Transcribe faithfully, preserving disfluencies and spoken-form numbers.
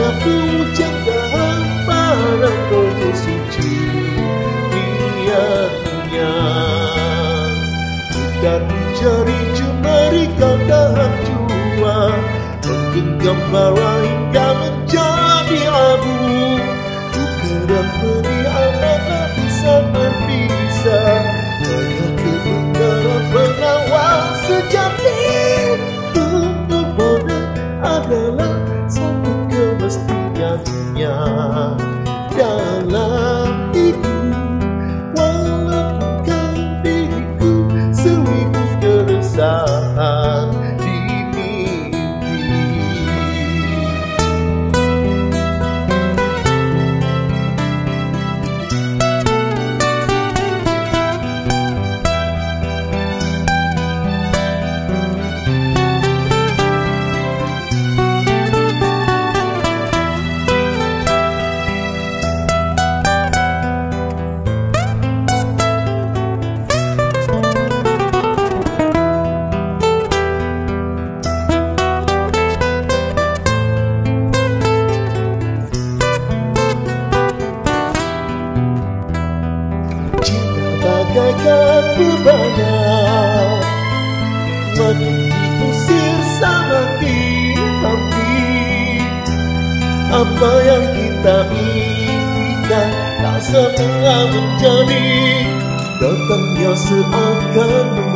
puja hamparan roh suci niatnya. Dan mencari jemari dalam jua, menggenggam bara hingga menjadi abu. Bukan pedih anak tak bisa berpisah, hanya kebenaran pengawal sejati. Permohonan adalah satu kemestiannya dalam hidup. Walaupun diriku seribu keresahan di mimpi. Bagaikan bebanyak, makin diusir sama hati. Apa yang kita impikan tak semua menjadi, datangnya seakan